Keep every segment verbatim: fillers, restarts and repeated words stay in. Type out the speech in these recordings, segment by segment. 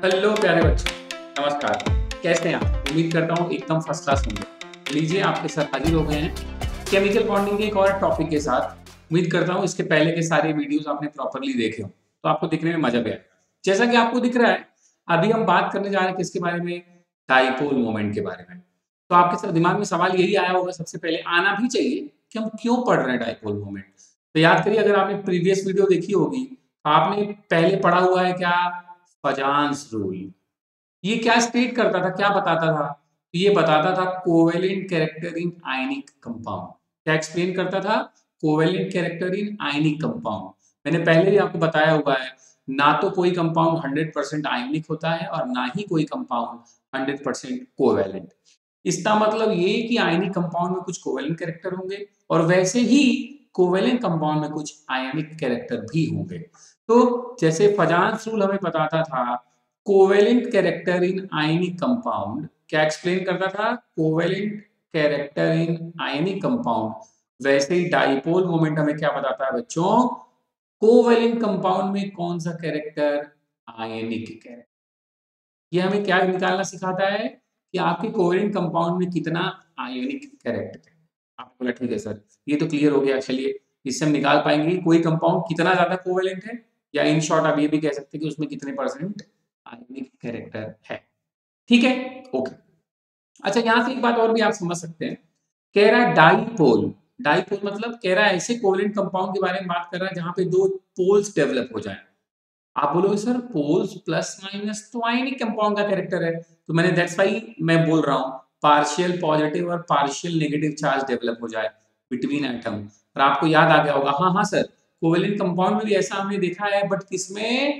Hello प्यारे बच्चों, नमस्कार। कैसे हैं आप? उम्मीद करता हूँ एकदम फर्स्ट क्लास होंगे। लीजिए, आपके साथ हाजिर हो गए हैं केमिकल बॉन्डिंग के एक और टॉपिक के साथ। उम्मीद करता हूँ इसके पहले के सारे वीडियोस आपने प्रॉपर्ली देखे हो, तो आपको दिखने में मजा भी आएगा। जैसा कि आपको दिख रहा है, अभी हम बात करने जा रहे हैं किसके बारे में? डाइपोल मोमेंट के बारे में। तो आपके दिमाग में सवाल यही आया होगा, सबसे पहले आना भी चाहिए कि हम क्यों पढ़ रहे हैं डाइपोल मोमेंट। तो याद करिए, अगर आपने प्रीवियस वीडियो देखी होगी तो आपने पहले पढ़ा हुआ है क्या? Fajans rule. ये क्या स्टेट करता था, क्या बताता था? ये बताता था covalent character in ionic compound. क्या एक्सप्लेन करता था? Covalent character in ionic compound. मैंने पहले भी आपको बताया हुआ है, ना तो कोई कंपाउंड हंड्रेड परसेंट आयनिक होता है और ना ही कोई कंपाउंड हंड्रेड परसेंट कोवेलेंट। इसका मतलब ये कि आयनिक कंपाउंड में कुछ कोवेलेंट कैरेक्टर होंगे और वैसे ही कोवेलेंट कंपाउंड में कुछ आयनिक कैरेक्टर भी होंगे। तो जैसे फजान्स रूल हमें बताता था covalent character in ionic compound, क्या एक्सप्लेन करता था? Covalent character in ionic compound. वैसे ही डाइपोल मोमेंट हमें क्या बताता है बच्चों? कोवेलेंट कंपाउंड में कौन सा कैरेक्टर? आयनिक कैरेक्टर। ये हमें क्या निकालना सिखाता है कि आपके कोवेलेंट कंपाउंड में कितना आयनिक कैरेक्टर है। आपको बोला ठीक है सर, ये तो क्लियर हो गया। चलिए, इससे हम निकाल पाएंगे कोई कंपाउंड कितना ज्यादा कोवेलेंट है, या इन शॉर्ट आप ये भी कह सकते हैं कि उसमें कितने परसेंट आयनिक कैरेक्टर है। ठीक है, ओके। अच्छा, यहां से एक बात और भी आप समझ सकते हैं। कह रहा है डाइपोल। डाइपोल मतलब कह रहा है ऐसे कोवेलेंट कंपाउंड के बारे में बात कर रहा है जहां पे दो पोल्स डेवलप हो जाए। आप बोलोगे सर पोल्स प्लस माइनस तो आयनिक कंपाउंड का कैरेक्टर है, तो मैंने दैट्स व्हाई मैं बोल रहा हूं पार्शियल पॉजिटिव और पार्शियल नेगेटिव चार्ज डेवलप हो जाए बिटवीन एटम। और आपको याद आ गया होगा, हाँ हाँ सर, कोवेलेंट कंपाउंड में भी ऐसा हमने देखा है, बट किसमें?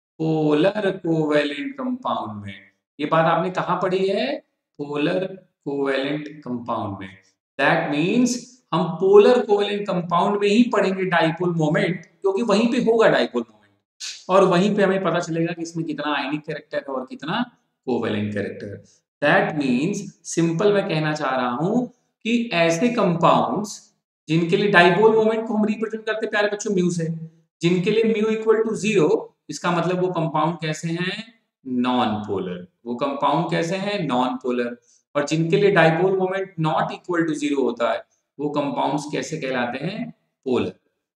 पोलर कोवेलेंट कंपाउंड में। ये बात आपने कहां पढ़ी है? पोलर कोवेलेंट कंपाउंड में। दैट मीन्स हम पोलर कोवेलेंट कंपाउंड में ही पढ़ेंगे डाइपोल मोमेंट, क्योंकि वहीं पे होगा डाइपोल मोमेंट और वहीं पे हमें पता चलेगा कि इसमें कितना आयनिक कैरेक्टर है और कितना covalent character. That means simple मैं कहना चाह रहा हूं कि ऐसे कंपाउंड्स जिनके लिए डाइपोल मोमेंट को हम रिप्रेजेंट करते हैं प्यारे बच्चों म्यू से, जिनके लिए म्यू इक्वल टू जीरो, इसका मतलब वो कंपाउंड कैसे हैं? Non polar. वो कंपाउंड कैसे हैं? Non polar. और जिनके लिए dipole moment not equal to zero होता है, वो कंपाउंड्स कैसे कहलाते हैं? पोलर।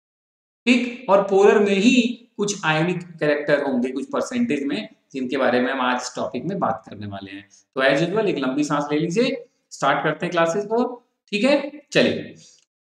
ठीक, और पोलर में ही कुछ आयनिक कैरेक्टर होंगे कुछ परसेंटेज में, जिनके बारे में हम आज इस टॉपिक में बात करने वाले हैं। तो एज यूजुअल एक लंबी सांस ले लीजिए, स्टार्ट करते हैं क्लासेस को। ठीक है, चलिए।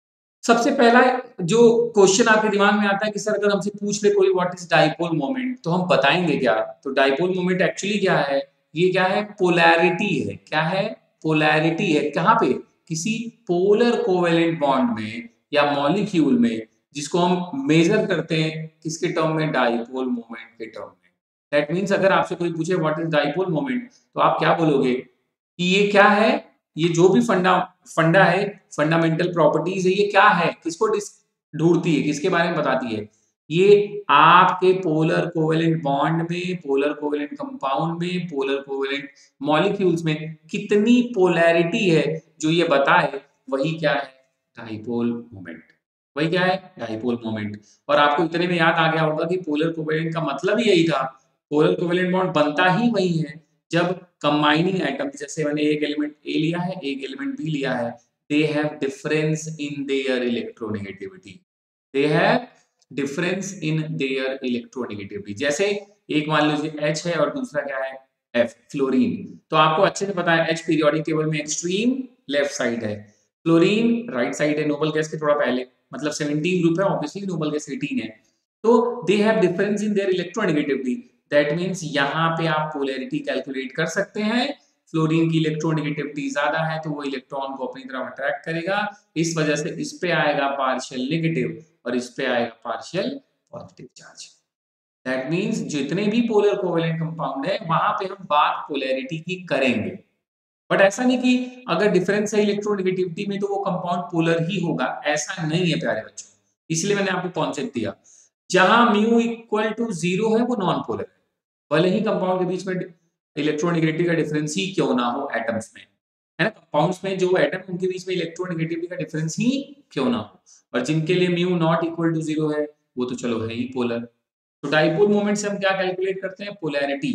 सबसे पहला जो क्वेश्चन आपके दिमाग में आता है कि सर अगर हमसे पूछ ले कोई व्हाट इज डाइपोल मोमेंट, तो हम बताएंगे क्या? तो डाइपोल मोमेंट एक्चुअली क्या है? ये क्या है? पोलैरिटी है। क्या है? पोलैरिटी है। कहां पे? किसी पोलर कोवेलेंट बॉन्ड में या मॉलिक्यूल में, जिसको हम मेजर करते हैं किसके टर्म में? डाइपोल मोमेंट के टर्म में। दैट मीन्स अगर आपसे कोई पूछे व्हाट इज डाइपोल मोमेंट, तो आप क्या बोलोगे कि ये क्या है? ये जो भी फंडा फंडा है, फंडामेंटल प्रॉपर्टीज है, ये क्या है? किसको ढूंढती है, किसके बारे में बताती है? ये आपके पोलर कोवेलेंट बॉन्ड में, पोलर कोवेलेंट कंपाउंड में, पोलर कोवेलेंट मॉलिक्यूल्स में कितनी पोलैरिटी है, जो ये बताए, वही क्या है? Dipole moment. वही क्या है? Dipole moment. और आपको इतने में याद आ गया होगा कि पोलर कोवेलेंट का मतलब ही यही था। पोलर कोवेलेंट बॉन्ड बनता ही वही है जब कंबाइनिंग एटम, जैसे मैंने एक एलिमेंट ए लिया है, एक एलिमेंट बी लिया है, they have difference in their electronegativity, they have difference in their electronegativity। जैसे एक मान लीजिए H है और दूसरा क्या है? F, fluorine. तो आपको अच्छे से पता है H पीरियोडिक टेबल में एक्सट्रीम लेफ्ट साइड है, फ्लोरीन राइट साइड है, नोबल गैस के थोड़ा पहले, मतलब सेवनटीन ग्रुप है, ऑब्वियसली नोबल गैस एटीन है। तो they have difference in their electronegativity. That means यहां पे आप पोलैरिटी कैलकुलेट कर सकते हैं। फ्लोरीन की इलेक्ट्रोनेगेटिविटी ज्यादा है तो वो इलेक्ट्रॉन को अपनी तरफ अट्रैक्ट करेगा, इस वजह से इस पे आएगा पार्शियल नेगेटिव और इस पे आएगा partial positive charge. That means जितने भी पोलर कोवेलेंट कंपाउंड है वहां पे हम बात पोलैरिटी की करेंगे, बट ऐसा नहीं कि अगर डिफरेंस है इलेक्ट्रोनेगेटिविटी में तो वो कंपाउंड पोलर ही होगा, ऐसा नहीं है प्यारे बच्चों। इसलिए मैंने आपको कॉन्सेप्ट दिया, जहां म्यू इक्वल टू जीरो है वो नॉन पोलर है, भले ही कंपाउंड के बीच में इलेक्ट्रोनेगेटिविटी का डिफरेंस ही क्यों ना हो एटम्स में, है ना? कंपाउंड्स में जो एटम उनके बीच में इलेक्ट्रोनेगेटिविटी का डिफरेंस ही क्यों ना हो, और जिनके लिए mu not equal to zero है वो तो चलो है ही पोलर। तो डाइपोल मोमेंट से हम क्या कैलकुलेट करते हैं? पोलैरिटी।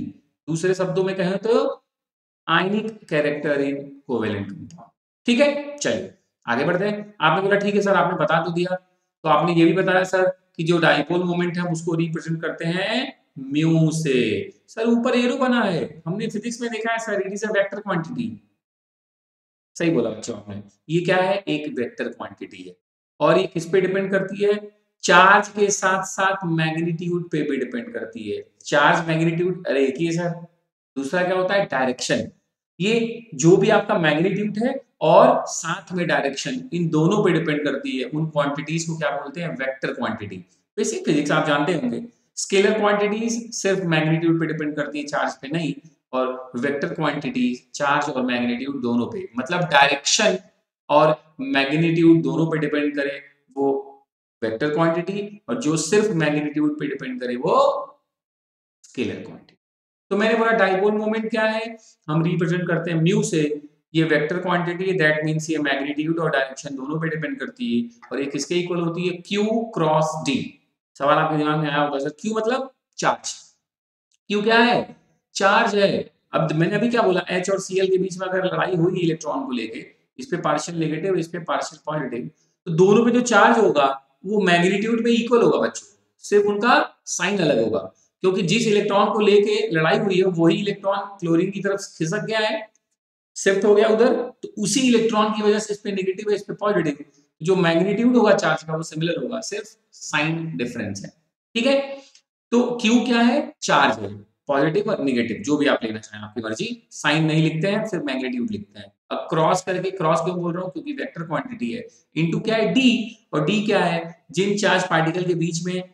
दूसरे शब्दों में कहें तो ionic character in covalent compound. ठीक है, चलिए आगे बढ़ते हैं। आपने बोला ठीक है सर, आपने बता तो दिया, तो आपने ये भी बताया सर कि जो डाइपोल मोमेंट है उसको रिप्रेजेंट करते हैं म्यू से। सर ऊपर एरो बना है, हमने फिजिक्स में देखा है sir, it is a vector quantity. सही बोला बच्चों आपने, ये क्या है, एक वेक्टर क्वांटिटी है और ये किस पे डिपेंड करती है, चार्ज के साथ साथ मैग्नीट्यूड पे भी डिपेंड करती है। चार्ज मैग्नीट्यूड, अरे एक ही है सर। दूसरा क्या होता है, डायरेक्शन। ये जो भी आपका मैग्नीट्यूड है और साथ में डायरेक्शन, इन दोनों पे डिपेंड करती है। उन क्वांटिटीज को क्या बोलते हैं, वेक्टर क्वांटिटी। बेसिक फिजिक्स आप जानते होंगे। स्केलर क्वांटिटीज सिर्फ मैग्नीट्यूड पे डिपेंड करती है, चार्ज पे नहीं। और वेक्टर क्वांटिटी चार्ज और मैग्नीट्यूड दोनों पे, मतलब डायरेक्शन और मैग्नीट्यूड दोनों पे डिपेंड करे वो वेक्टर क्वांटिटी, और जो सिर्फ मैग्नीट्यूड पे डिपेंड करे वो स्केलर क्वांटिटी। तो मैंने बोला डाइपोल मोमेंट क्या है, हम रिप्रेजेंट करते हैं म्यू से। ये वेक्टर क्वांटिटी है, दैट मींस ये मैग्नीट्यूड और डायरेक्शन दोनों पे डिपेंड करती है। और ये किसके इक्वल होती है, Q क्रॉस D। सवाल आपके दिमाग में आया होगा सर, Q मतलब चार्ज। Q क्या है, चार्ज है। अब मैंने अभी क्या बोला, H और Cl के बीच में अगर लड़ाई हुई इलेक्ट्रॉन को लेके, इस पे पार्शियल नेगेटिव, इस पे पार्शियल पॉजिटिव, तो दोनों पे जो चार्ज होगा वो मैग्नीट्यूड में इक्वल होगा बच्चों, सिर्फ उनका साइन अलग होगा। क्योंकि जिस इलेक्ट्रॉन को लेके लड़ाई हुई है वही इलेक्ट्रॉन क्लोरीन की तरफ खिसक गया है, शिफ्ट हो गया उधर, तो उसी इलेक्ट्रॉन की वजह से इस पे नेगेटिव है, इस पे पॉजिटिव। जो मैग्नीट्यूड होगा चार्ज का वो सिमिलर होगा, सिर्फ साइन डिफरेंस है। ठीक है, तो Q क्या है, चार्ज है, पॉजिटिव और नेगेटिव जो भी आप लेना चाहें आपकी मर्जी। साइन नहीं लिखते हैं, सिर्फ मैग्नीट्यूड लिखते हैं। अब क्रॉस करके, क्रॉस क्यों बोल रहा हूँ, क्योंकि वेक्टर क्वांटिटी है। इनटू क्या है, D। और D क्या है, जिन चार्ज पार्टिकल के बीच में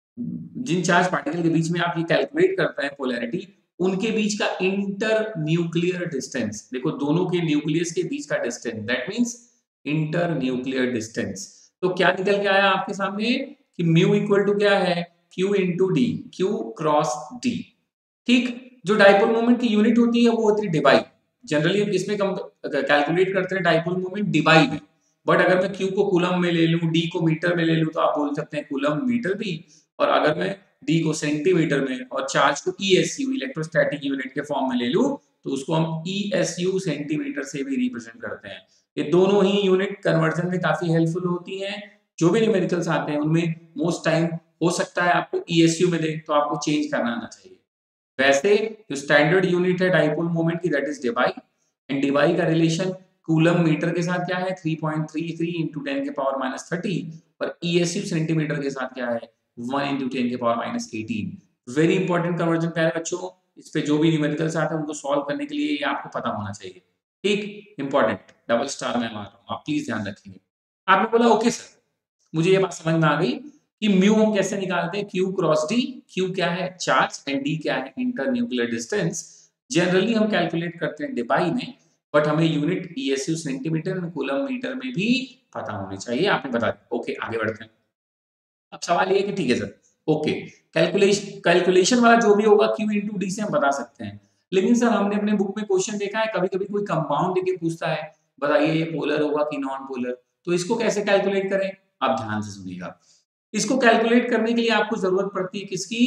जिन चार्ज पार्टिकल के बीच में आप ये कैलकुलेट करते हैं पोलैरिटी, उनके बीच का इंटर न्यूक्लियर डिस्टेंस। देखो दोनों के न्यूक्लियस के बीच का distance, that means inter nuclear distance. तो क्या निकल के आया आपके सामने कि म्यू इक्वल टू क्या है, Q into D, Q cross D। ठीक, जो डाइपोल मोमेंट की यूनिट होती है वो होती है डिबाई। जनरली हम किसमें कैलकुलेट करते हैं, डाइपोल मोमेंट डिबाई में। बट अगर मैं Q को कूलम में ले लूं, D को मीटर में ले लूं, तो आप बोल सकते हैं कूलम मीटर भी। और अगर मैं D को सेंटीमीटर में और चार्ज को E S U electrostatic unit के फॉर्म में ले लूं, तो उसको हम E S U सेंटीमीटर से भी रिप्रेजेंट करते हैं। ये दोनों ही यूनिट कन्वर्जन में काफी हेल्पफुल होती हैं। जो भी न्यूमेरिकल्स आते हैं उनमें मोस्ट टाइम हो सकता है आपको E S U में देख तो आपको चेंज करना आना चाहिए। वैसे जो स्टैंडर्ड यूनिट है डाइपोल मोमेंट की, that is debye. And debye का रिलेशन कूलम मीटर के साथ क्या है, three point three three into ten के पावर माइनस थर्टी। और E S U सेंटीमीटर के साथ क्या है, वन इंटू टेन के power minus eighteen. Very important conversion प्यारे बच्चों, इस पे जो भी न्यूमेरिकल्स आते हैं उनको सॉल्व करने के लिए ये आपको पता होना चाहिए। ठीक, इंपॉर्टेंट, डबल स्टार में मार रहा हूँ, आप प्लीज ध्यान रखेंगे। आपने बोला ओके सर, मुझे ये बात समझ में आ गई कि म्यू हम कैसे निकालते हैं, Q क्रॉस D। Q क्या है, चार्ज, एंड D क्या है, इंटर न्यूक्लियर डिस्टेंस। जनरली हम कैलकुलेट करते हैं डिबाई में, बट हमें unit E S U centimetre और कूलम मीटर में भी पता होनी चाहिए। आपने बता दिया, ओके आगे बढ़ते हैं। अब सवाल ये है कि ठीक है सर, ओके कैलकुलेशन कैलकुलेशन वाला जो भी होगा Q इंटू डी से हम बता सकते हैं। लेकिन सर हमने अपने बुक में क्वेश्चन देखा है, कभी कभी कोई कंपाउंड देके पूछता है, बताइए ये पोलर होगा कि नॉन पोलर, तो इसको कैसे कैलकुलेट करें। आप ध्यान से सुनिएगा, इसको कैलकुलेट करने के लिए आपको जरूरत पड़ती है किसकी,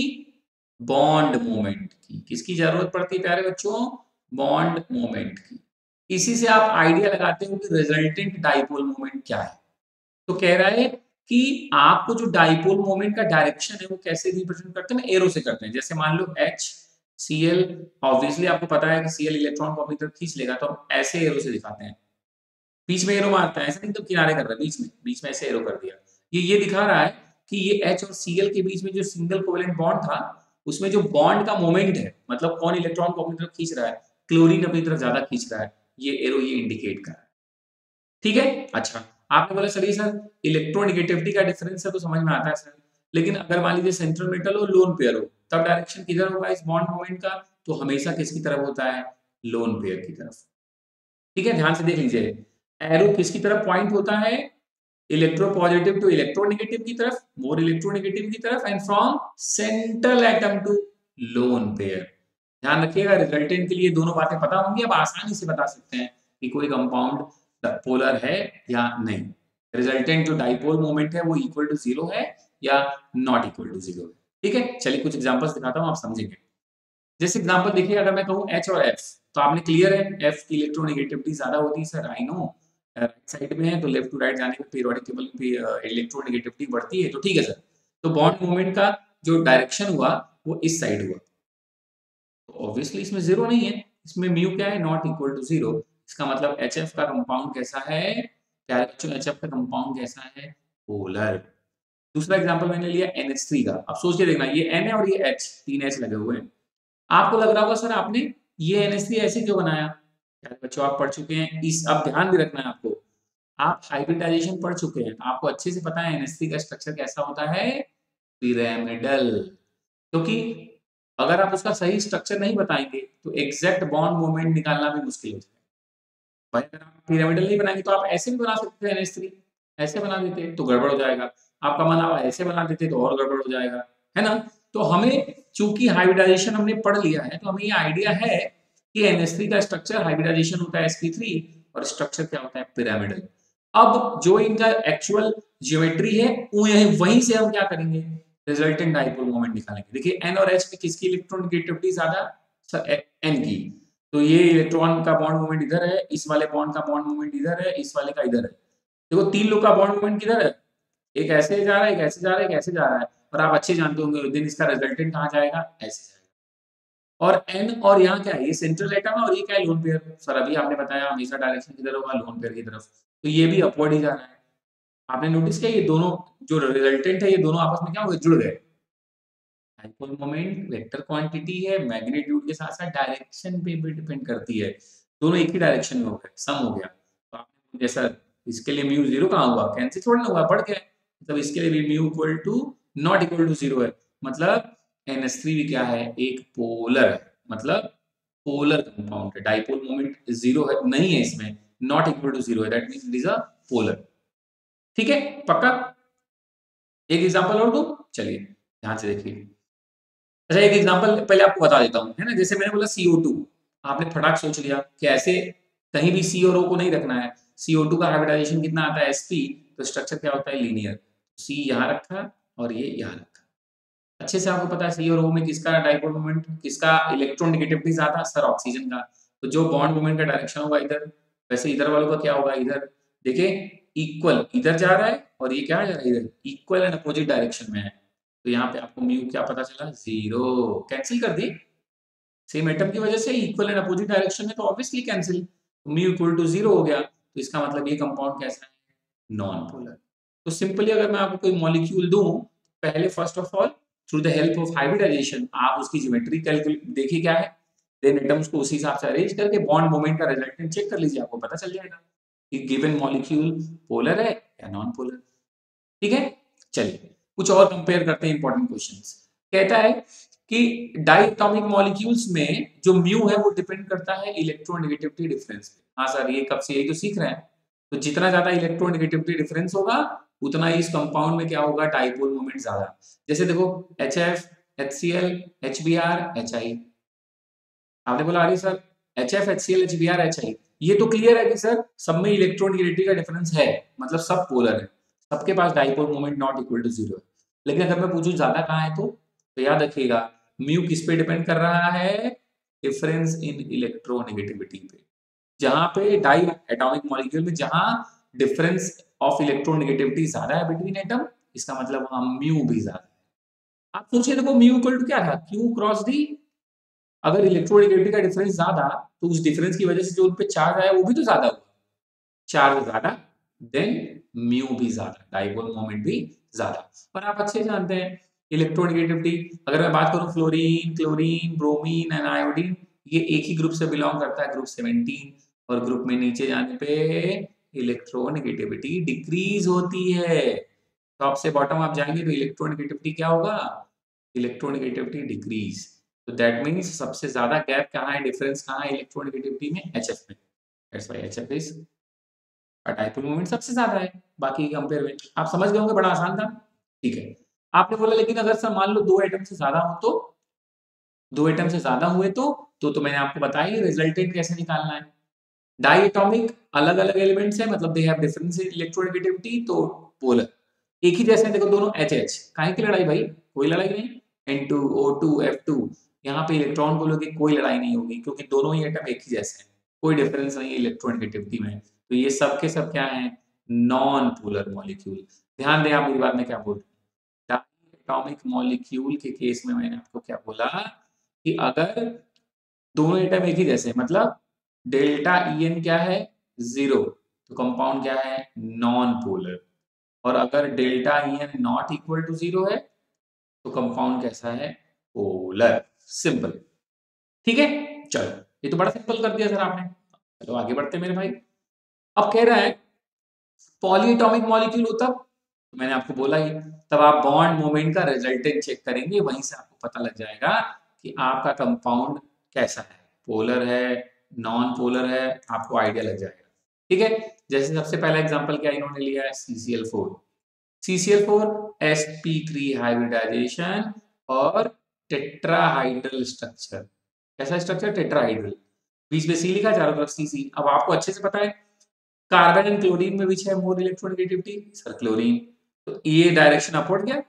बॉन्ड मोमेंट की। किसकी जरूरत पड़ती है प्यारे बच्चों, बॉन्ड मोमेंट की। इसी से आप आइडिया लगाते हो कि रिजल्टेंट डाइपोल मोमेंट क्या है। तो कह रहा है कि आपको जो डाइपोल मोमेंट का डायरेक्शन है वो कैसे रिप्रेजेंट करते हैं, एरो से करते हैं। जैसे मान लो H Cl, ऑब्वियसली आपको पता है कि Cl इलेक्ट्रॉन को अपनी तरफ खींच लेगा, तो हम ऐसे एरो से दिखाते हैं। बीच में एरो मारता है, ऐसा नहीं तो किनारे कर रहा है, बीच में बीच में ऐसे एरो कर दिया। ये ये दिखा रहा है कि ये H और Cl के बीच में जो सिंगल कोवेलेंट बॉन्ड था, उसमें जो बॉन्ड का मोमेंट है, मतलब कौन इलेक्ट्रॉन को अपनी तरफ खींच रहा है, क्लोरीन अपनी तरफ ज्यादा खींच रहा है, ये एरो ये इंडिकेट कर रहा है। ठीक है, अच्छा आपने बोला सर सर इलेक्ट्रोनेगेटिविटी का डिफरेंस है तो समझ में आता है सर, लेकिन अगर मान लीजिए सेंट्रल मेटल हो, लोन पेयर हो, तब डायरेक्शन किधर होगा इस बॉन्ड मोमेंट का, तो हमेशा किसकी तरफ होता है, लोन पेयर की तरफ। ठीक है, ध्यान से देख लीजिए, एरो किसकी तरफ पॉइंट होता है, इलेक्ट्रोपॉजिटिव टू इलेक्ट्रोनेगेटिव की तरफ, मोर इलेक्ट्रोनेगेटिव की तरफ, and from central atom to lone pair. ध्यान रखिएगा, रिजल्टेंट के लिए दोनों बातें पता होंगी, अब आसानी से बता सकते हैं कि कोई कंपाउंड पोलर है या नहीं। रिजल्टेंट जो डाइपोल मोमेंट है वो इक्वल टू जीरो है या नॉट इक्वल टू जीरो है। ठीक है, चलिए कुछ एग्जांपल्स दिखाता हूं, आप समझेंगे। जैसे एग्जांपल देखिए, अगर मैं कहूँ एच और एफ, तो आपने क्लियर है एफ की इलेक्ट्रोनेगेटिविटी ज्यादा होती है sir, I know right side में है तो लेफ्ट टू राइट जाने पे पीरियोडिक टेबल पे इलेक्ट्रोनेगेटिविटी बढ़ती है, तो ठीक है सर। तो बॉन्ड मूवमेंट का जो डायरेक्शन हुआ वो इस साइड हुआ, तो ऑब्वियसली इसमें जीरो नहीं है, इसमें म्यू क्या है, नॉट इक्वल टू जीरो। इसका मतलब एच एफ का कंपाउंड कैसा है, प्यारे बच्चों, एच एफ का कंपाउंड कैसा है, पोलर। दूसरा एग्जांपल मैंने लिया एन एच थ्री का, अब सोच के देखना, ये N है और ये H, तीन H लगे हुए हैं। आपको लग रहा होगा सर आपने ये एन एच थ्री ऐसे क्यों बनाया, प्यारे बच्चों आप पढ़ चुके हैं इस, अब ध्यान भी रखना है आपको, आप हाइब्रिडाइजेशन पढ़ चुके हैं, आपको अच्छे से पता है एन एच थ्री का स्ट्रक्चर कैसा होता है, पिरामिडल। क्योंकि अगर आप उसका सही स्ट्रक्चर नहीं बताएंगे तो एग्जैक्ट बॉन्ड मूवमेंट निकालना भी मुश्किल हो जाएगा। भाई अगर आप पिरामिडल नहीं बनाएंगे तो आप ऐसे भी बना सकते थे एन एच थ्री, ऐसे बना देते तो गड़बड़ हो जाएगा, आपका मन आप ऐसे बना देते तो और गड़बड़ हो जाएगा, है ना। तो हमें चूंकि हाइब्रिडाइजेशन हमने पढ़ लिया है तो हमें ये आइडिया है कि एन एच थ्री का स्ट्रक्चर हाइब्रिडाइजेशन होता है एस पी थ्री और स्ट्रक्चर क्या होता है, पिरामिडल। अब जो इनका एक्चुअल ज्योमेट्री है वो यही वहीं से हम क्या करेंगे, रिजल्टेंट डाइपोल मोमेंट निकालेंगे। देखिए एन और एच में किसकी इलेक्ट्रोनेगेटिविटी ज्यादा, एन की, तो ये इलेक्ट्रॉन का बॉन्ड मूवमेंट इधर है, इस वाले बॉन्ड का बॉन्ड मूवमेंट इधर है, इस वाले का इधर है। देखो तीन लोग का बॉन्ड मूवमेंट किधर है, एक ऐसे जा रहा है, एक ऐसे जा रहा है, एक ऐसे जा रहा है, और आप अच्छे जानते होंगे दिन इसका रिजल्टेंट कहाँ जाएगा, ऐसे जाएगा। और एन और यहाँ क्या है, ये सेंट्रल एटम है और ये क्या है, लोन पेयर। सर अभी आपने बताया हमेशा डायरेक्शन किधर होगा, लोन पेयर की तरफ, तो ये भी अपवर्ड ही जा रहा है। आपने नोटिस किया ये दोनों जो रिजल्टेंट है ये दोनों आपस में क्या हो गए, जुड़ गए। डाइपोल मोमेंट वेक्टर क्वांटिटी है, मैग्नीट्यूड के साथ साथ डायरेक्शन पे भी डिपेंड करती है, दोनों एक ही डायरेक्शन में हो गए, सम हो गया। तो आपने जैसा इसके लिए म्यू जीरो कहाँ हुआ, कैंसिल थोड़ा ना हुआ, बढ़ गया, मतलब इसके लिए भी mu equal to not equal to zero है, मतलब एन एच थ्री भी क्या है, एक पोलर है, मतलब पोलर कंपाउंड है, डाइपोल मोमेंट जीरो है नहीं है इसमें, नॉट इक्वल टू जीरो है, that means it is a polar. ठीक है पक्का। एक एग्जांपल और दो, चलिए ध्यान से देखिए। अच्छा एक एग्जांपल पहले आपको बता देता हूँ, है ना, जैसे मैंने बोला सी ओ टू, आपने फटाक सोच लिया कि ऐसे कहीं भी सी और ओ को नहीं रखना है, सी ओ टू का हाइब्रिडाइजेशन कितना आता है एस पी, तो स्ट्रक्चर क्या होता है, लीनियर, सी यहाँ रखा और ये यहाँ रखा। अच्छे से आपको पता है सी और ओ में किसका डाइपोल मोमेंट, किसका इलेक्ट्रॉन नेगेटिविटी ज्यादा, सर ऑक्सीजन का, तो जो बॉन्ड मोमेंट का डायरेक्शन होगा इधर, वैसे इधर वालों का क्या होगा, इधर देखिए इक्वल इधर जा रहा है और ये क्या जा रहा है इधर, इक्वल एंड अपोजिट डायरेक्शन में है, तो यहाँ पे आपको म्यू क्या पता चला, जीरो, कैंसिल कर दी, सेम एटम की वजह से इक्वल एंड अपोजिट डायरेक्शन में तो obviously cancel, mu equal to zero हो गया, तो इसका मतलब ये कंपाउंड कैसा है, नॉन पोलर। तो सिंपली अगर मैं आपको कोई मॉलिक्यूल दूं, पहले first of all through the help of hybridisation आप उसकी ज्योमेट्री कैलकुलेट देखिए क्या है, देन एटम्स को उसी हिसाब से अरेंज करके बॉन्ड मोमेंट का रिजल्टेंट चेक कर लीजिए, आपको पता चल जाएगा कि गिवन मॉलिक्यूल पोलर है या नॉन पोलर। ठीक है, चलिए कुछ और कंपेयर करते हैं इंपॉर्टेंट क्वेश्चंस। कहता है कि डायटोमिक मॉलिक्यूल्स में जो म्यू है वो डिपेंड करता है इलेक्ट्रोनेगेटिविटी डिफरेंस पे। हाँ सर ये कब से, यही तो सीख रहे हैं, तो जितना ज्यादा इलेक्ट्रोनेगेटिविटी डिफरेंस होगा उतना ही इस कंपाउंड में क्या होगा, डाइपोल मोमेंट ज्यादा। जैसे देखो H F, H C L, H B R, H I, आपने बोला अरे sir H F, H C L, H B R, H I, ये तो क्लियर है कि सर सब में इलेक्ट्रोनेगेटिविटी का डिफरेंस है, मतलब सब पोलर है, सबके पास dipole moment not equal to zero है। लेकिन अगर मैं पूछूं ज्यादा कहाँ है, तो, तो याद रखिएगा म्यू किस पे डिपेंड कर रहा है, डिफरेंस इन इलेक्ट्रोनेगेटिविटी पे, जहां पे डाई एटॉमिक मॉलिक्यूल में जहां डिफरेंस ऑफ इलेक्ट्रोनेगेटिविटी ज्यादा है बिटवीन एटम, इसका मतलब वहां म्यू भी ज्यादा है। आप सोचिए देखो म्यू इक्वल टू क्या था, क्यू क्रॉस डी, अगर इलेक्ट्रोनेगेटिविटी का डिफरेंस ज्यादा तो उस डिफरेंस की वजह से जो उन पे चार्ज आया वो भी तो ज्यादा हुआ, चार्ज ज्यादा देन म्यू भी ज्यादा, डाइपोल मोमेंट भी ज्यादा। और आप अच्छे जानते हैं इलेक्ट्रोनेगेटिविटी, अगर मैं बात करूं fluorine, chlorine, bromine and iodine, ये एक ही ग्रुप से बिलोंग करता है, ग्रुप सेवेंटीन, और ग्रुप में नीचे जाने पे इलेक्ट्रोनेगेटिविटी डिक्रीज होती है, टॉप से बॉटम आप जाएंगे तो इलेक्ट्रोनेगेटिविटी क्या होगा, इलेक्ट्रोनेगेटिविटी डिक्रीज। तो दैट मींस सबसे ज्यादा गैप कहाँ है, डिफरेंस कहाँ है इलेक्ट्रोनेगेटिविटी में, एचएफ में, that's why HF is dipole moment सबसे ज्यादा है बाकी कंपेयर में। आप समझ गए होंगे, बड़ा आसान था, ठीक है। आपने बोला लेकिन अगर सर मान लो दो एटम से ज्यादा हो, तो दो एटम से ज्यादा हुए तो तो, तो मैंने आपको बताया रिजल्टेंट कैसे निकालना है। डाई एटॉमिक अलग अलग एलिमेंट्स है, मतलब they have difference in electronegativity, तो पोलर एक ही जैसे देखो दोनों एच एच, काहे की लड़ाई भाई, कोई लड़ाई नहीं, N two O two F two, यहाँ पे इलेक्ट्रॉन बोलोगे कोई लड़ाई नहीं होगी, क्योंकि दोनों ही एटम एक ही जैसे हैं, कोई डिफरेंस नहीं है इलेक्ट्रोनेगेटिविटी में। तो ये सब के सब क्या है, नॉन पोलर मॉलिक्यूल। ध्यान दें आप मेरी बात में क्या बोल रहे हैं। डायटोमिक मॉलिक्यूल के केस में मैंने आपको क्या बोला कि अगर दोनों एटम एक ही जैसे, मतलब डेल्टा ई एन क्या है, जीरो, तो कंपाउंड क्या है, नॉन पोलर। और अगर delta E N not equal to zero है तो कंपाउंड कैसा है, पोलर। सिंपल, ठीक है। चलो ये तो बड़ा सिंपल कर दिया सर आपने। चलो आगे बढ़ते हैं मेरे भाई। अब कह रहा है पॉलीएटॉमिक मॉलिक्यूल हो तब, तो मैंने आपको बोला ही, तब आप बॉन्ड मोमेंट का रिजल्टेंट चेक करेंगे, वहीं से आपको पता लग जाएगा कि आपका कंपाउंड कैसा है, पोलर है, नॉन पोलर है, आपको आइडिया लग जाएगा। ठीक है, जैसे सबसे पहला एग्जांपल क्या इन्होंने लिया है, C C L four. C C L four S P three hybridisation और टेट्राहाइड्रल स्ट्रक्चर। कैसा स्ट्रक्चर, टेट्राहाइड्रल, बीच में सी लिखा, चारों तरफ सी सी। अब आपको अच्छे से पता है कार्बन एंड क्लोरीन में विच है मोर इलेक्ट्रोनेगेटिविटी, सर क्लोरीन। तो ये डायरेक्शन अपवर्ड गया,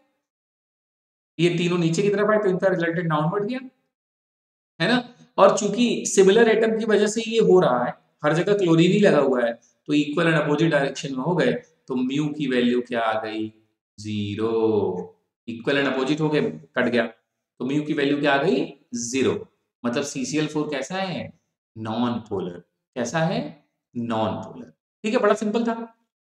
ये तीनों नीचे की तरफ आए तो इनका रिजल्टेंट डाउनवर्ड गया, है ना। और चूंकि सिमिलर एटम की वजह से ये हो रहा है, हर जगह क्लोरीन ही लगा हुआ है, तो इक्वल एंड अपोजिट डायरेक्शन में हो गए, तो म्यू की वैल्यू क्या आ गई, जीरो। इक्वल एंड अपोजिट हो गए, कट गया, तो म्यू की वैल्यू क्या आ गई, जीरो। मतलब सी सी एल फोर कैसा है, नॉन पोलर। कैसा है, नॉन पोलर। ठीक है, बड़ा सिंपल था।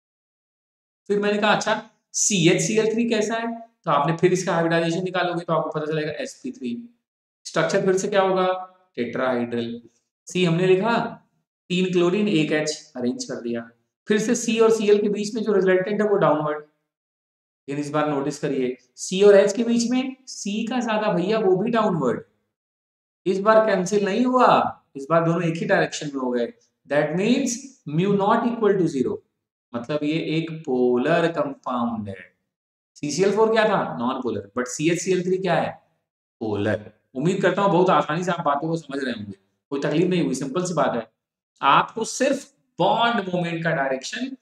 फिर मैंने कहा अच्छा C H C L three कैसा है, तो आपने फिर इसका हाइब्रिडाइजेशन निकालोगे तो आपको पता चलेगा एस पी थ्री। स्ट्रक्चर फिर से क्या होगा, टेट्राहाइड्रल। सी हमने लिखा, तीन क्लोरीन एक एच अरेंज कर दिया, फिर से सी और सी एल के बीच में जो रिजल्टेंट है वो डाउनवर्ड। लेकिन इस बार नोटिस करिए सी और एच के बीच में सी का ज्यादा भैया, वो भी डाउनवर्ड। इस बार कैंसिल नहीं हुआ, इस बार दोनों एक ही डायरेक्शन में हो गए। That means mu not equal to zero, मतलब ये एक पोलर कंपाउंड है। सी सी एल फोर क्या था, non polar, but C H C L three क्या है, पोलर। उम्मीद करता हूं बहुत आसानी से आप बातों को समझ रहे होंगे, कोई तकलीफ नहीं हुई, सिंपल सी बात है। आपको सिर्फ बॉन्ड मोमेंट का डायरेक्शन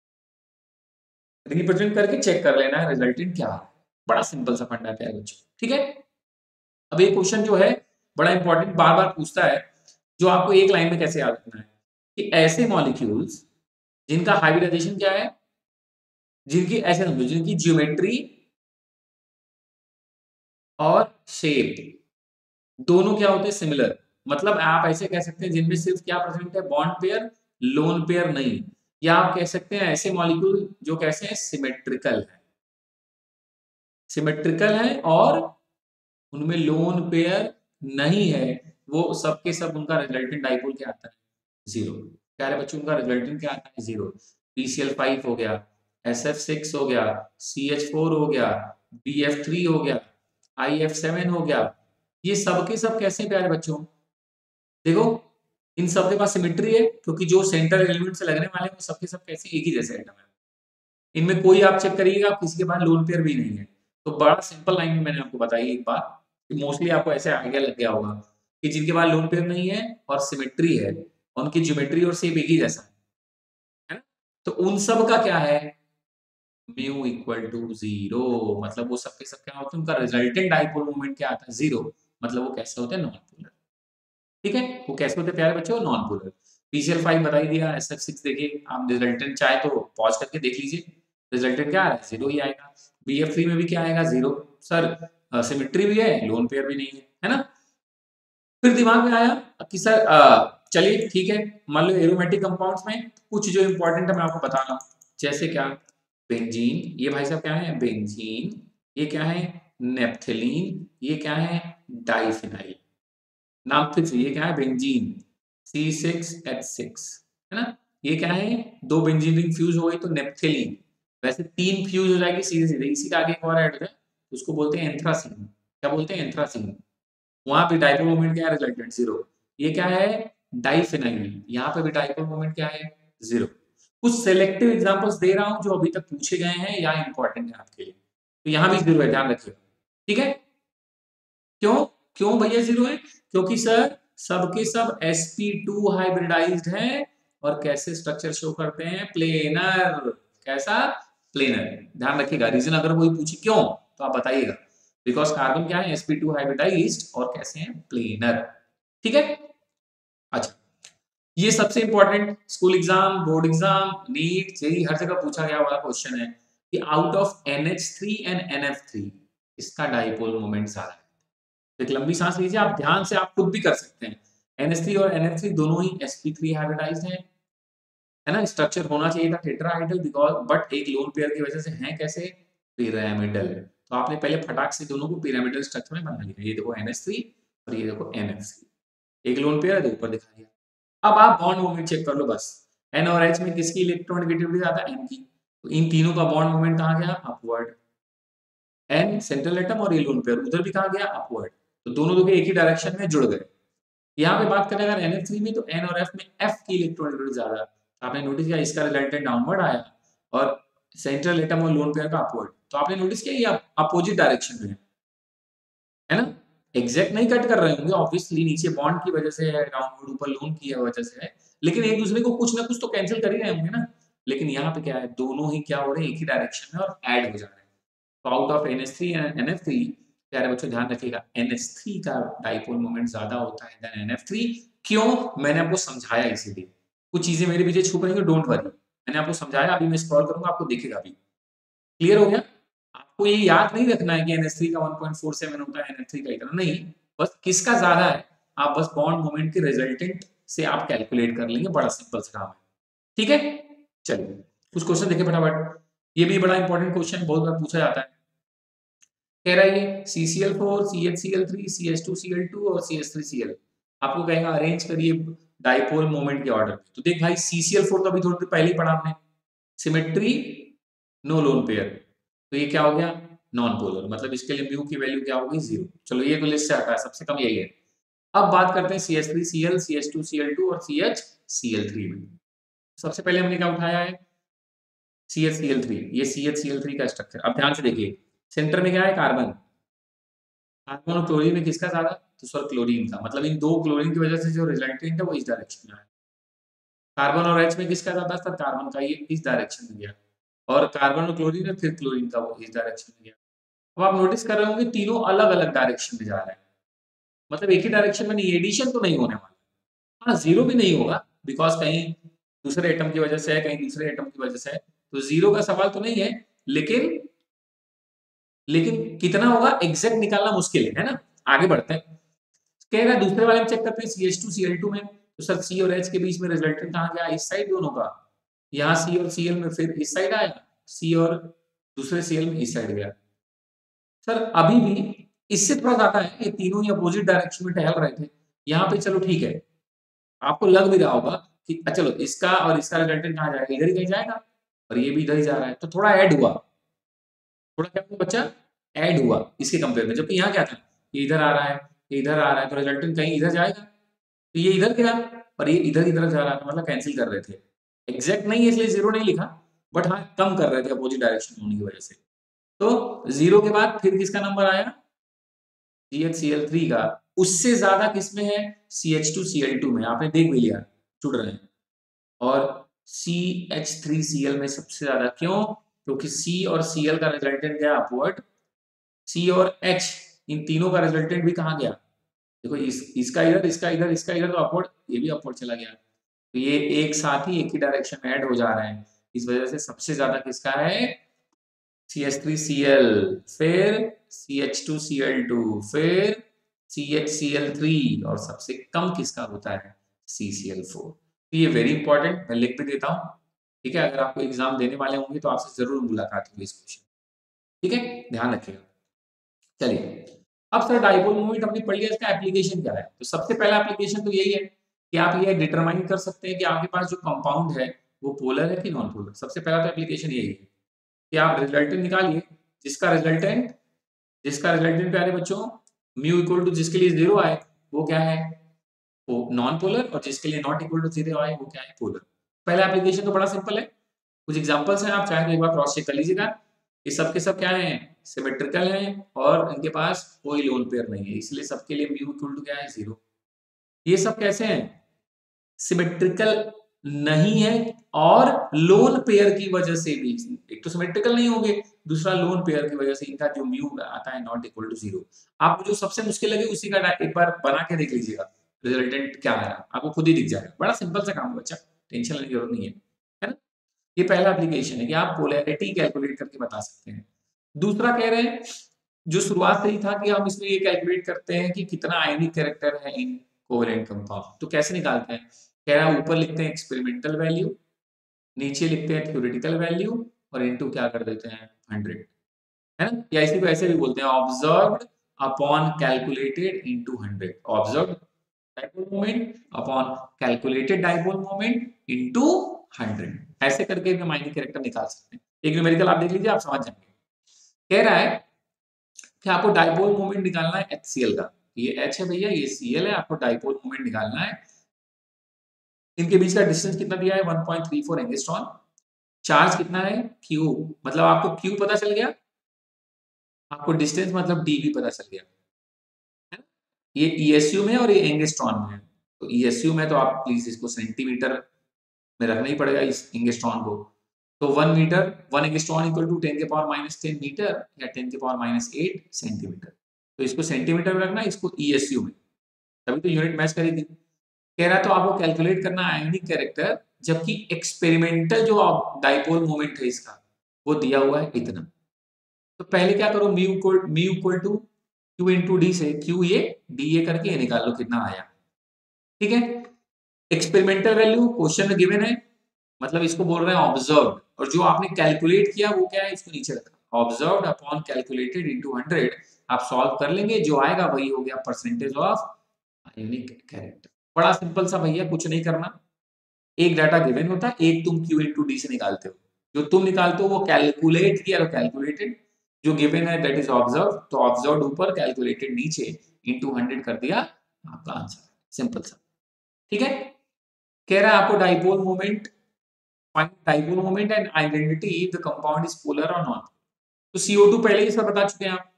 रिप्रेजेंट करके चेक कर लेना है रिजल्टेंट क्या है। बड़ा सिंपल सा फंडा है बच्चों, ठीक है। अब ये क्वेश्चन जो है बड़ा इंपॉर्टेंट, बार बार पूछता है, जो आपको एक लाइन में कैसे याद रखना है कि ऐसे मॉलिक्यूल्स जिनका हाइब्रिडाइजेशन क्या है, जिनकी ऐसे समझो, जिनकी ज्योमेट्री और शेप दोनों क्या होते हैं, सिमिलर। मतलब आप ऐसे कह सकते हैं जिनमें सिर्फ क्या प्रेजेंट है, बॉन्ड पेयर, लोन पेयर नहीं। या आप कह सकते हैं ऐसे मॉलिक्यूल जो कैसे हैं, सिमेट्रिकल है, सिमेट्रिकल है और उनमें लोन पेयर नहीं है, वो सबके सब उनका रिजल्टेंट डाइपोल क्या आता है, जीरो। प्यारे बच्चों, उनका रिजल्टेंट क्या आता है, zero. P C L five हो गया, एस एफ सिक्स हो गया, सी एच फोर हो गया, बी एफ थ्री हो गया, आई एफ सेवन हो गया, ये सबके सब कैसे हैं प्यारे बच्चों, देखो इन सबके पास सिमेट्री है, क्योंकि जो सेंटर एलिमेंट से लगने वाले हैं वो सबके सब कैसे एक ही जैसे एटम है। इनमें कोई आप चेक करिएगा, आप किसी के पास लोन पेयर भी नहीं है। तो बड़ा सिंपल लाइन में मैंने आपको बताई एक बात, कि मोस्टली आपको ऐसे आइडिया लग गया होगा कि जिनके पास लोन पेयर नहीं है और सिमेट्री है, उनकी ज्योमेट्री और शेप एक ही जैसा है ना, तो उन सब का क्या है, म्यू इक्वल टू जीरो। मतलब वो सबके सब क्या होते हैं, उनका रिजल्टेंट डाइपोल मोमेंट क्या आता है, जीरो। मतलब वो कैसे होते हैं, नॉन पोलर। ठीक है, वो कैसे होते हैं प्यारे बच्चों, non polar. P C L five बता ही दिया, एस एफ सिक्स देखिए, आप रिजल्टेंट चाहे तो पॉज करके देख लीजिए, रिजल्टेंट क्या आ रहा है, जीरो ही आएगा। बी एफ थ्री में भी क्या आएगा, जीरो। सर सिमेट्री भी है, लोन पेयर भी नहीं है, है ना। फिर दिमाग में आया कि सर चलिए ठीक है, मान लो एरोमेटिक कंपाउंड्स में कुछ जो इंपॉर्टेंट है मैं आपको बता रहा हूँ, जैसे क्या, बेंजीन, ये भाई साहब क्या है, बेंजीन, ये क्या है, नेप्थलीन, ये क्या है, डाइफिनाइल। नाम फिर से, ये क्या है, benzene, C six H six, है ना। ये क्या है, दो बेंजीन रिंग फ्यूज हो गई तो नेप्थलीन। वैसे तीन फ्यूज हो जाएगी सीधे सीधे, इसी का आगे एक और ऐड होता है, उसको बोलते हैं एंथ्रासीन। क्या बोलते हैं, एंथ्रासीन। वहां पे डाइपोल मोमेंट क्या है, रिजल्टेंट जीरो। ये क्या है, डाइफिनाइल, यहाँ पे भी डाइपोल मोमेंट क्या है, जीरो। कुछ सेलेक्टिव एग्जांपल्स दे रहा हूं जो अभी तक पूछे गए हैं या इंपॉर्टेंट है आपके लिए, तो यहाँ भी जीरो है, ध्यान रखिएगा, ठीक है। क्यों, क्यों भैया जीरो है, क्योंकि सर सबके सब एस पी टू हाइब्रिडाइज्ड है और कैसे स्ट्रक्चर शो करते हैं, प्लेनर। कैसा, प्लेनर। ध्यान रखिएगा, रीजन अगर कोई पूछे क्यों तो आप बताइएगा। बिकॉज कार्बन क्या है, एस पी टू हाइब्रिडाइज्ड और कैसे हैं, प्लेनर। ठीक है, अच्छा ये सबसे important school exam, board exam, NEET, JEE हर जगह पूछा गया वाला क्वेश्चन है कि out of N H three and N F three इसका डाइपोल मोमेंट ज्यादा है। एक लंबी सांस लीजिए, आप ध्यान से आप खुद भी कर सकते हैं। एन एच थ्री और एन एफ थ्री दोनों ही एस पी थ्री हाइब्रिडाइज्ड हैं, है ना। स्ट्रक्चर होना चाहिए था टेट्राहाइड्रल बिकॉज बट एक लोन पेयर की वजह से है कैसे, पिरामिडल। तो आपने पहले फटाक से दोनों को पिरामिडल स्ट्रक्चर में बना लिया। ये देखो एन एच थ्री और ये देखो एन एफ थ्री, एक लोन पेयर है, ऊपर दिखा दिया। अब आप बॉन्ड मोमेंट चेक कर लो बस। एन और एच में किसकी इलेक्ट्रोनेगेटिविटी ज्यादा है, एन की। तो इन तीनों का बॉन्ड मोमेंट कहाँ गया, अपवर्ड। एन सेंट्रल एटम और ये लोन पेयर उधर भी कहाँ गया, अपवर्ड। तो दोनों दोनों एक ही डायरेक्शन में जुड़ गए। यहाँ पे बात करें अगर एन एफ थ्री में, तो एन और एफ में एफ की इलेक्ट्रोनेगेटिविटी ज्यादा है। आपने नोटिस किया इसका रिजल्टेंट डाउनवर्ड आया और सेंट्रल एटम और लोन पेयर का अपवर्ड। तो आपने नोटिस किया ये अपोजिट डायरेक्शन में है, है ना। एग्जैक्ट नहीं कट कर रहे होंगे ऑब्वियसली, नीचे बॉन्ड की वजह से है डाउनवर्ड, ऊपर लोन की वजह से है, लेकिन एक दूसरे को कुछ ना कुछ तो कैंसिल कर ही रहे होंगे ना। लेकिन यहाँ पे क्या है, दोनों ही क्या हो रहे हैं, एक ही डायरेक्शन में और ऐड हो जा रहे हैं। तो out of N H three and N F three, प्यारे बच्चों ध्यान रखिएगा, एन एच थ्री का डाइपोल मोमेंट ज्यादा होता है देन एन एफ थ्री। क्यों, मैंने आपको समझाया इसीलिए। कुछ चीजें मेरे पीछे छुप रही हैं, डोंट वरी, मैंने आपको समझाया, अभी मैं स्क्रॉल करूंगा आपको दिखेगा अभी। क्लियर हो गया। आपको ये याद नहीं रखना है कि एन एच थ्री का वन पॉइंट फोर सेवन होता है, एन एफ थ्री का इतना नहीं, बस किसका ज्यादा है आप बस बॉन्ड मोमेंट के रिजल्टेंट से आप कैलकुलेट कर लेंगे, बड़ा सिंपल सा काम है। ठीक है, चलिए कुछ क्वेश्चन देखें फटाफट। ये भी बड़ा इंपॉर्टेंट क्वेश्चन, बहुत बार पूछा जाता है। कह रहा है ये C C L four, C H C L three, C H two C L two और C H three C L, आपको कहेगा अरेंज करिए डाइपोल मोमेंट के ऑर्डर में। तो देख भाई सी सी एल फोर तो अभी थोड़ी देर पहले ही पढ़ा हमने, सिमेट्री, नो लोन पेयर, तो ये क्या हो गया, नॉन पोलर, मतलब इसके लिए म्यू की वैल्यू क्या होगी, जीरो। चलो ये तो लिस्ट से हटा है, सबसे कम यही है। अब बात करते हैं C H three C L, C H two C L two और C H C L three में। सबसे पहले हमने क्या उठाया है, C H C L three, ये C H C L three का स्ट्रक्चर। अब ध्यान से देखिए, सेंटर में क्या है, कार्बन। कार्बन और क्लोरीन में किसका ज्यादा, तो सर क्लोरीन का, मतलब इन दो क्लोरीन की वजह से जो रिजल्टेंट है वो इस डायरेक्शन में है। कार्बन और एच में किसका ज्यादा, सर कार्बन का, ये इस डायरेक्शन में गया, और कार्बन और क्लोरीन में फिर क्लोरीन का वो इस डायरेक्शन में गया। अब आप नोटिस कर रहे होंगे तीनों अलग अलग डायरेक्शन में जा रहे हैं, मतलब एक ही डायरेक्शन में नहीं, एडिशन तो नहीं होने वाला। हाँ जीरो भी नहीं होगा बिकॉज कहीं दूसरे एटम की वजह से है, कहीं दूसरे एटम की वजह से है, तो जीरो का सवाल तो नहीं है, लेकिन लेकिन कितना होगा एग्जैक्ट निकालना मुश्किल है, है ना। आगे बढ़ते हैं, कह रहा है दूसरे वाले में चेक करते हैं C H two C L two में, तो सर सी और एच के बीच में रिजल्टेंट कहाँ गया, इस साइड दोनों का, यहाँ सी और सी एल में फिर इस साइड आया, सी और दूसरे सी एल में इस साइड गया। सर अभी भी इससे थोड़ा ज्यादा है, ये तीनों ही अपोजिट डायरेक्शन में टहल रहे थे। यहाँ पे चलो ठीक है, आपको लग भी रहा होगा कि चलो इसका और इसका रिजल्टेंट कहाँ जाएगा, इधर ही कहीं जाएगा, और ये भी इधर ही जा रहा है, तो थोड़ा ऐड हुआ, थोड़ा क्या हुआ बच्चा, ऐड हुआ इसके कंपेयर में। जबकि यहाँ क्या था, ये इधर आ रहा है, ये इधर आ रहा है, तो रिजल्टेंट कहीं इधर जाएगा, तो ये इधर गया और ये इधर इधर जा रहा था, मतलब कैंसिल कर रहे थे। एग्जैक्ट नहीं है इसलिए जीरो नहीं लिखा, बट हाँ कम कर रहे थे अपोजिट डायरेक्शन होने की वजह से। तो जीरो के बाद फिर किसका नंबर आया, C H C L three का, उससे ज्यादा किसमें है, C H two C L two में, आपने देख भी लिया जुड़ रहे हैं, और C H three C L में सबसे ज्यादा। क्यों, क्योंकि C और Cl का रिजल्टेंट गया अपवर्ड, C और H इन तीनों का रिजल्टेंट भी कहाँ गया, देखो इस इसका इधर, इसका इधर, इसका इधर, तो अपवर्ड, ये भी अपवर्ड चला गया। तो ये एक साथ ही एक ही डायरेक्शन में ऐड हो जा रहे हैं, इस वजह से सबसे ज्यादा किसका है, C H three C L, फिर C H two C L two, फिर C H C L three, और सबसे कम किसका होता है, सी सी एल फोर। तो ये वेरी इंपॉर्टेंट, मैं लिख भी देता हूँ, ठीक है। अगर आपको एग्जाम देने वाले होंगे तो आपसे जरूर मुलाकात होगी इस क्वेश्चन, ठीक है, ध्यान रखिएगा। चलिए अब सर डाइपोल मोमेंट हमने पढ़ लिया, इसका एप्लीकेशन क्या है। तो सबसे पहला एप्लीकेशन तो यही है कि आप ये डिटरमाइन कर सकते हैं कि आपके पास जो कंपाउंड है वो पोलर है कि नॉन पोलर। सबसे पहला तो एप्लीकेशन यही है कि आप रिजल्टेंट निकालिए, जिसका रिजल्टेंट जिसका रिजल्टेंट प्यारे बच्चों म्यू इक्वल टू जिसके लिए जीरो आए वो क्या है, वो नॉन पोलर, और जिसके लिए नॉट इक्वल टू जीरो आए वो क्या है, पोलर। पहला एप्लीकेशन तो बड़ा सिंपल है, कुछ एग्जांपल्स हैं, आप चाहे तो एक बार क्रॉस चेक कर लीजिएगा। ये सब के सब क्या है, सिमेट्रिकल हैं और इनके पास कोई लोन पेयर नहीं है, इसलिए सबके लिए म्यू इक्वल टू क्या है, जीरो। ये सब कैसे हैं, सिमेट्रिकल नहीं है, और लोन पेयर की वजह से भी, एक तो सिमेट्रिकल नहीं होंगे, दूसरा लोन पेयर की वजह से इनका जो म्यू आता है नॉट इक्वल टू जीरो। आपको जो सबसे मुश्किल लगे उसी का एक बार बना के देख लीजिएगा, रिजल्टेंट क्या आया आपको खुद ही दिख जाएगा। बड़ा सिंपल सा काम है बच्चा, टेंशन लेने की जरूरत नहीं है, है ना। ये पहला एप्लीकेशन है कि आप पोलैरिटी कैलकुलेट करके बता सकते हैं। दूसरा कह रहे हैं, जो शुरुआत से ही था कि हम इसमें ये कैलकुलेट करते हैं कि कितना आयनिक कैरेक्टर है इन कोवेलेंट कंपाउंड। तो कैसे निकालते हैं, कह रहा है ऊपर लिखते हैं एक्सपेरिमेंटल वैल्यू, नीचे लिखते हैं थ्योरेटिकल वैल्यू, और इनटू क्या कर देते हैं हंड्रेड, है ना। या इसी को ऐसे भी बोलते हैं observed upon calculated into hundred, observed dipole moment upon calculated dipole moment into hundred. ऐसे करके हम आयनिक कैरेक्टर निकाल सकते हैं। एक न्यूमेरिकल आप देख लीजिए, आप समझ जाएंगे। कह रहा है कि आपको डाइपोल मोमेंट निकालना है एचसीएल का, ये H है भैया, ये Cl है, आपको डाइपोल मोमेंट निकालना है। इनके बीच का डिस्टेंस कितना दिया है one point three four angstrom. Charge कितना है Q, मतलब आपको Q पता चल गया, आपको डिस्टेंस मतलब D भी पता चल गया, है ना। ये E S U में और ये एंगस्ट्रॉन में है। तो E S U में तो आप प्लीज इसको सेंटीमीटर में रखना ही पड़ेगा इस एंगस्ट्रॉन को। तो one metre, one angstrom equal to ten के पावर माइनस टेन मीटर या टेन के पावर माइनस एट सेंटीमीटर। तो इसको सेंटीमीटर में रखना, इसको E S U में, तभी तो यूनिट मैच करेगी। कह रहा तो आपको कैलकुलेट करना आयनिक कैरेक्टर, जबकि एक्सपेरिमेंटल जो डाइपोल मोमेंट है इसका वो दिया हुआ है इतना। तो पहले क्या करो, mu equal mu equal to Q into D से क्यू ये डी ए करके ये निकाल लो कितना आया, ठीक है। एक्सपेरिमेंटल वैल्यू क्वेश्चन में गिवन है, मतलब इसको बोल रहे हैं ऑब्जर्व्ड, और जो आपने कैलकुलेट किया वो क्या है, इसको नीचे रखा, observed upon calculated into hundred. आप सॉल्व कर लेंगे, जो आएगा वही हो गया परसेंटेज ऑफ आयनिक कैरेक्टर। बड़ा सिंपल सा भैया, कुछ नहीं करना, एक डाटा गिवन होता है, एक तुम Q इंटू डी से निकालते हो, जो तुम निकालते हो वो कैलकुलेट किया और कैलकुलेटेड, जो गिवन है दैट इज ऑब्जर्व, तो ऑब्जर्व ऊपर कैलकुलेटेड नीचे इंटू हंड्रेड कर दिया, आपका आंसर, सिंपल सा, ठीक है। कह रहा है आपको dipole moment, find dipole moment and identity if the compound is polar और नॉट। तो C O टू पहले ही सब बता चुके हैं आप,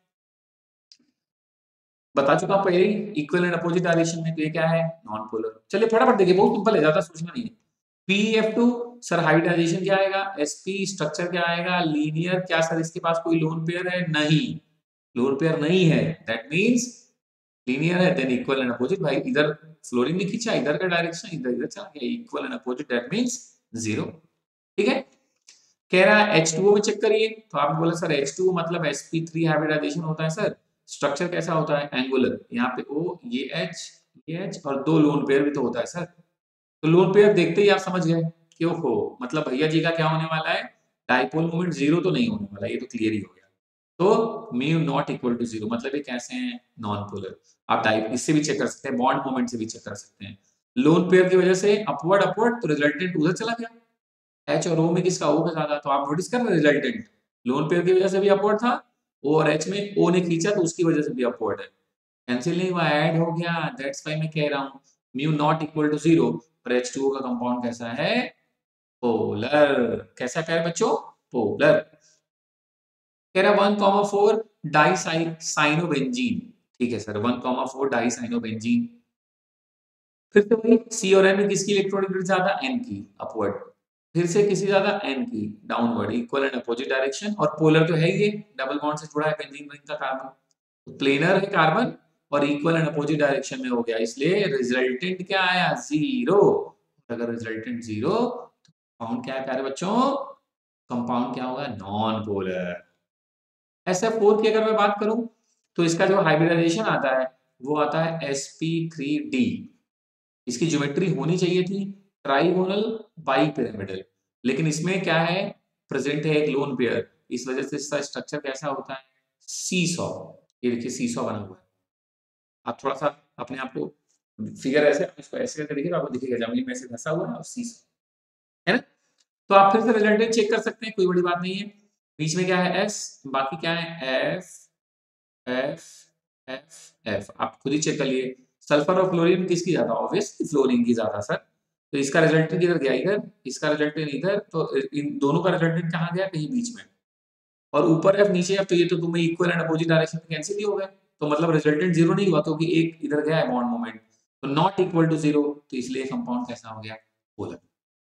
बता चुका हूं पहले ही, इक्वल एंड अपोजिट डायरेक्शन में, तो ये क्या है नॉन पोलर। चलिए फटाफट देखिए, बहुत सिंपल है, ज्यादा सोचना नहीं है। P F two sir hybridisation क्या आएगा, S P स्ट्रक्चर क्या आएगा, लीनियर, क्या सर इसके पास कोई लोन पेयर है, नहीं लोन पेयर नहीं है, दैट मींस लीनियर है, देन इक्वल एंड अपोजिट। भाई इधर फ्लोरीन ने खींचा, इधर का डायरेक्शन इधर इधर चला गया, equal and opposite that means zero, ठीक है। कह रहा है H टू O में चेक करिए, तो आपने बोला सर H टू O मतलब S P थ्री हाइब्रिडाइजेशन होता है सर, स्ट्रक्चर कैसा होता है एंगुलर, यहाँ पे O, ये H, ये H, और दो लोन पेयर भी तो होता है सर। तो लोन पेयर देखते ही आप समझ गए कि ओहो, मतलब भैया जी का क्या होने वाला है, डाइपोल मोमेंट जीरो तो नहीं होने वाला, ये तो क्लियर ही हो गया। तो mu not equal to zero, मतलब ये कैसे हैं नॉन पोलर। आप डाइप इससे भी चेक कर सकते हैं, बॉन्ड मोमेंट से भी चेक कर सकते हैं। लोन पेयर की वजह से अपवर्ड अपवर्ड, तो रिजल्टेंट उधर चला गया, H और O में किसका O का ज्यादा, तो आप नोटिस कर रहे हैं रिजल्टेंट लोन पेयर की वजह से भी अपवर्ड था, O और H में O ने खींचा तो उसकी वजह से भी अपवर्ड है, कैंसिल नहीं हुआ, ऐड हो गया, दैट्स व्हाई मैं कह रहा हूं mu not equal to zero. पर H टू O का कंपाउंड कैसा है, पोलर। कैसा कह रहे बच्चों, पोलर। कह रहा one comma four dicyanobenzene, ठीक है sir, one comma four dicyanobenzene. फिर से वही C और N में किसकी इलेक्ट्रॉनिक ज्यादा, N की अपवर्ड, फिर से किसी ज्यादा N की downward, equal and opposite direction, और पोलर तो है ही, डबल बॉन्ड से जुड़ा है बेंजीन रिंग का कार्बन, तो प्लेनर है कार्बन और इक्वल एंड अपोजिट डायरेक्शन में हो गया, इसलिए रिजल्टेंट क्या आया जीरो। अगर रिजल्टेंट जीरो तो कंपाउंड क्या है प्यारे बच्चों, कंपाउंड क्या होगा non polar. S F four की अगर मैं बात करूं तो इसका जो हाइब्रिडाइजेशन आता है वो आता है S P थ्री D, इसकी ज्योमेट्री होनी चाहिए थी ट्राइगोनल बाई पिरामिडल, लेकिन इसमें क्या है प्रेजेंट है एक लोन पेयर, इस वजह से इसका स्ट्रक्चर कैसा होता है सीसॉ। ये देखिए सीसॉ बना हुआ है, आप थोड़ा सा अपने आप को फिगर ऐसे इसको ऐसे करके देखिए, आपको दिखेगा जमीन में ऐसे धंसा हुआ है और सीसॉ, है ना। तो आप फिर से रिजल्टेंट चेक कर सकते हैं, कोई बड़ी बात नहीं है। बीच में क्या है S, बाकी क्या है F F F F, आप खुद ही चेक कर लिए। सल्फर और फ्लोरीन किसकी ज्यादा, ऑब्वियसली फ्लोरीन की ज्यादा सर, तो इसका रिजल्टेंट किधर गया इधर, इसका रिजल्टेंट इधर, तो इन दोनों का रिजल्टेंट कहाँ गया, कहीं बीच में, और ऊपर F नीचे F, तो ये तो तुम्हें इक्वल एंड अपोजिट डायरेक्शन में कैंसिल ही हो गया, तो मतलब रिजल्टेंट जीरो नहीं हुआ, क्योंकि तो एक इधर गया है बॉन्ड मोमेंट, तो नॉट इक्वल टू जीरो, तो इसलिए कंपाउंड कैसा हो गया पोलर।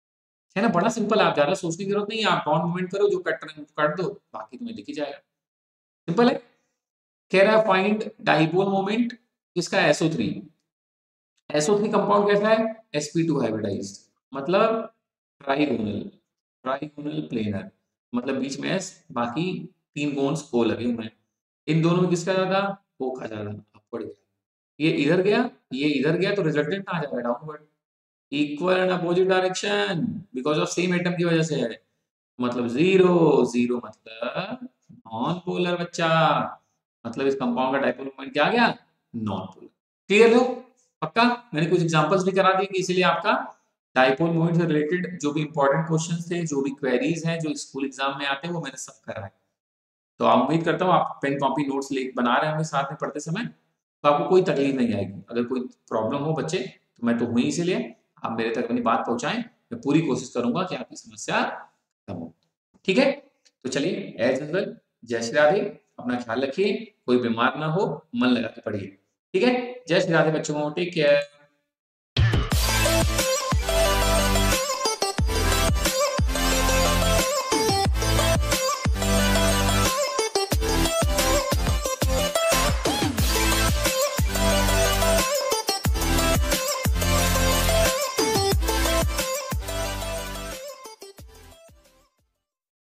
है ना, बड़ा सिंपल है, आप ज्यादा सोचने की जरूरत नहीं है, आप बाउंड मूवमेंट करो, जो कट रहे हैं काट दो, बाकी तुम्हें दिख ही जाएगा। सिंपल है। कह रहा है फाइंड डाइपोल मोमेंट किसका, S O three. S O three compound कैसा है, एस पी टू हाइब्रिडाइज्ड, मतलब ट्राइगोनल, ट्राइगोनल प्लेनर, मतलब बीच में एस, बाकी तीन कोन्स ओ लगे हुए हैं। इन दोनों में किसका ज्यादा, ओ का ज्यादा, अपवर्ड गया, ये इधर गया, ये इधर गया, तो रिजल्टेंट कहाँ जाएगा, downward. Equal and opposite direction, because of same atom की वजह से है, मतलब जीरो, जीरो मतलब नॉन पोलर बच्चा, मतलब इस कंपाउंड का डाइपोल मोमेंट क्या आ गया, नॉन पोलर। क्लियर हो, पक्का। मैंने कुछ एग्जांपल्स भी करा दिए कि इसीलिए आपका डाइपोल मोमेंट से रिलेटेड जो भी इंपॉर्टेंट क्वेश्चंस थे, जो भी क्वेरीज हैं जो स्कूल एग्जाम में आते हैं, वो मैंने सब कराए। तो आप उम्मीद करता हूँ आप पेन कॉपी नोट्स ले बना रहे होंगे साथ में पढ़ते समय, तो आपको कोई तकलीफ नहीं आएगी। अगर कोई प्रॉब्लम हो बच्चे, तो मैं तो हूँ ही, इसीलिए आप मेरे तक अपनी बात पहुंचाएं, मैं पूरी कोशिश करूंगा कि आपकी समस्या खत्म हो। ठीक है, तो चलिए एज यूजुअल, जय श्री राधे, अपना ख्याल रखिए, कोई बीमार ना हो, मन लगा के पढ़िए। ठीक है, जय श्री राधे बच्चों, टेक केयर।